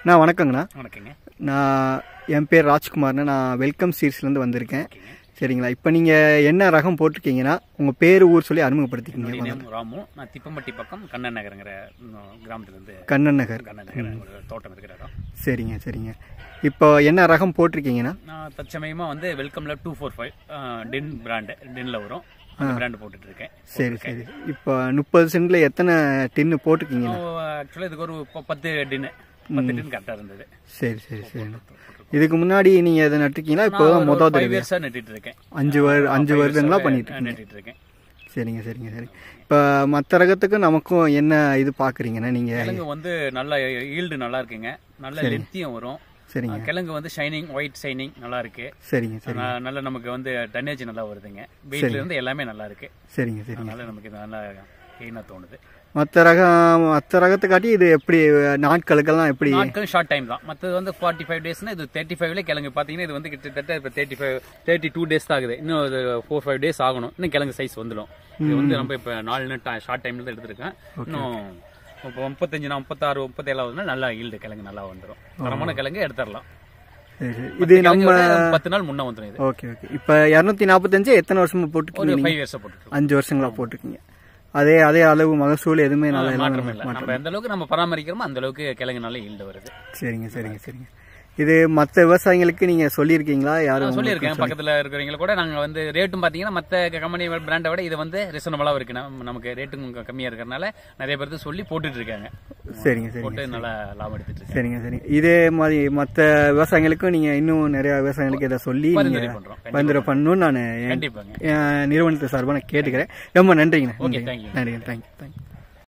நான் வணக்கங்கண்ணா. வணக்கங்க. என் பேர் ராஜ்குமார்ண்ணா. நான் வெல்கம் சீட்ஸ்லேருந்து வந்திருக்கேன். சரிங்களா. இப்போ நீங்கள் என்ன ரகம் போட்டிருக்கீங்கன்னா உங்கள் பேர் ஊர் சொல்லி அறிமுகப்படுத்திக்கிங்க. ராமு. நான் திப்பம்பட்டி பக்கம் கண்ணன் நகருங்கிற கிராமத்துலேருந்து. கண்ணன் நகர் தோட்டம் இருக்கிற இடம். சரிங்க சரிங்க. இப்போ என்ன ரகம் போட்டிருக்கீங்கன்னா? நான் தற்சமயமாக வந்து வெல்கமில் 245 டின் பிராண்டு டின்னில் வரும் பிராண்டு போட்டுட்டு இருக்கேன். சரி சரி. இப்போ 30 சென்டில் எத்தனை டின்னு போட்டிருக்கீங்க? ஆக்சுவலாக இதுக்கு ஒரு 10 டின்னு கரெக்டாக இருந்தது. சரி சரி சரி. இதுக்கு முன்னாடி நீங்கள் எதை நட்டுருக்கீங்களா? இப்போ தான் மொதல் தடவை நட்டுட்டு இருக்கேன். 5 வருடங்களா பண்ணிட்டு நட்டுட்டு இருக்கேன். சரிங்க சரிங்க சரி. இப்போ மற்ற ரகத்துக்கு நமக்கும் என்ன இது பார்க்குறீங்கன்னா நீங்கள்? கிழங்கு வந்து நல்ல ஈல்டு நல்லா இருக்குங்க, நல்ல லென்த்தியும் வரும். சரிங்க. கிழங்கு வந்து ஷைனிங், ஒயிட் ஷைனிங் நல்லா இருக்கு. சரிங்க சரி. நல்ல நமக்கு வந்து டன்னேஜ் நல்லா வருதுங்க. வெயிட்ல இருந்து எல்லாமே நல்லா இருக்கு. சரிங்க சரிங்க. அதனால நமக்கு நல்லா கெயினா தோணுது. மற்ற ரகத்துக்காட்டி இது எப்படி நாட்களுக்கெல்லாம் எப்படி? நாட்கள் ஷார்ட் டைம் தான். மற்றது வந்து 45 டேஸ்னா இது 35ல கிழங்கு பாத்தீங்கன்னா இது வந்து கிட்டத்தட்ட இப்போ 32 டேஸ் தான் ஆகுது. இன்னும் 4-5 டேஸ் ஆகணும். இன்னும் கிழங்கு சைஸ் வந்துடும். இது வந்து நம்ம இப்போ 4 ஷார்ட் டைம்ல தான் எடுத்திருக்கேன். இன்னும் இப்போ 35 36 37 நல்லா ஈல்டு கிழங்கு நல்லா வந்துடும். தரமான கிழங்கு எடுத்துடலாம். இது நம்ம 10 நாள் முன்ன வந்துடும் இது. Okay okay. இப்போ 245 எத்தனை வருஷமா போட்டுருக்கீங்க? 5 இயர்ஸ் போட்டுருக்கோம். 5 வருஷங்களா போட்டிருக்கீங்க. அதே அளவு மகசூல் எதுவுமே நல்லா மாற்றம் இல்லை. நம்ம எந்த அளவுக்கு நம்ம பராமரிக்கிறோமோ அந்த அளவுக்கு கிழங்கு நல்ல ஈல்டு வருது. சரிங்க சரிங்க சரிங்க. இது மற்ற விவசாயிகளுக்கு நீங்க சொல்லியிருக்கீங்களா? யாரும் சொல்லியிருக்கேன். பக்கத்துல இருக்கிறவங்க கூட நாங்க வந்து ரேட்டும் பாத்தீங்கன்னா மற்ற கம்பெனி பிராண்டை விட இது வந்து ரீசனபிளா இருக்கு. நமக்கு ரேட்டும் கம்மியா இருக்கிறதுனால நிறைய பேருக்கு சொல்லி போட்டுட்டு இருக்காங்க. சரிங்க சரி. போட்டு நல்லா லாபம் எடுத்துட்டு இருக்காங்க. சரிங்க சரிங்க. இதே மாதிரி மற்ற விவசாயிகளுக்கும் நீங்க இன்னும் நிறைய விவசாயிகளுக்கு இதை சொல்லி பரிந்துரை பண்ணணும்னு நான் நிறுவனத்து சார்பாக கேட்டுக்கிறேன். ரொம்ப நன்றிங்க. நன்றி. தேங்க்யூ. தேங்க்யூ.